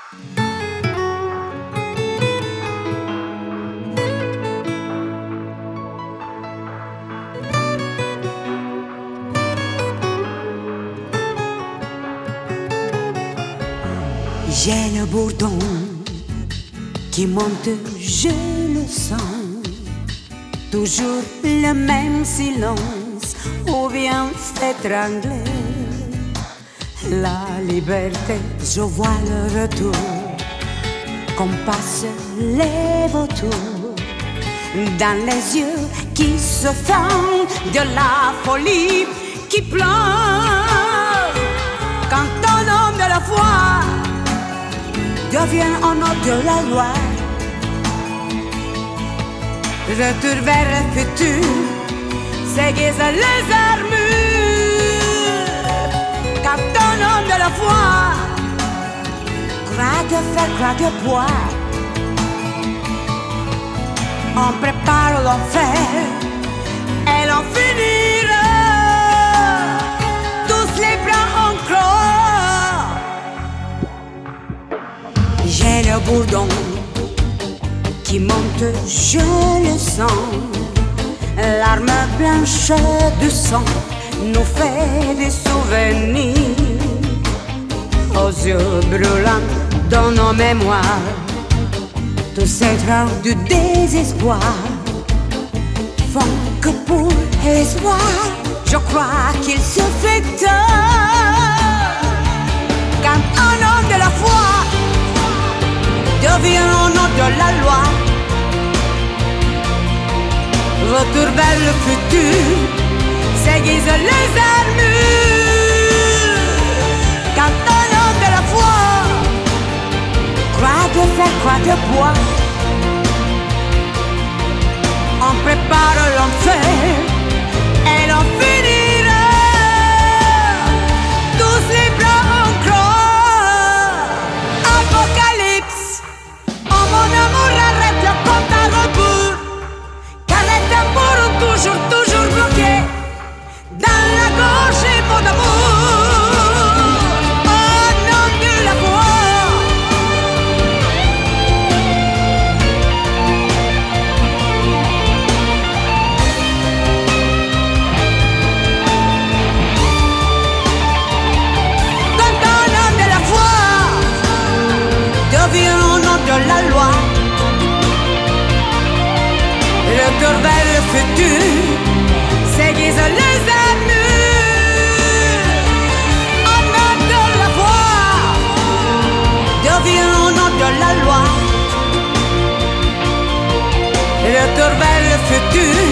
J'ai le bourdon qui monte, je le sens. Toujours le même silence où vient s'étrangler la liberté. Je vois le retour, qu'on passe les vautours dans les yeux qui se font de la folie qui pleure. Quand un homme de la foi devient un homme de la loi, retour vers le futur, s'aiguise les armures. Quand un homme de la foi croit de fer, croit de bois, on prépare l'enfer et l'on finira tous les bras en croix. J'ai le bourdon qui monte, je le sens. L'arme blanche du sang nous fait des souvenirs. Aux yeux brûlants dans nos mémoires, tous ces traces du désespoir font que pour l'espoir, je crois qu'il se fait tard. Quand un homme de la foi devient un homme de la loi, retour vers le futur, s'aiguise les armures. Quand un homme de la foi croit de fer, croit de bois, on prépare l'enfer et l'on finira tous les bras en croix. Apocalypse, oh mon amour, arrête le compte à rebours, car les tambours ont toujours bloqué dans la gorge, mon amour. Au nom de la foi, quand un homme de la foi devient un homme de la loi, retour vers le futur, s'aiguise les armures. Un homme de la foi devient un homme de la loi, retour vers le futur,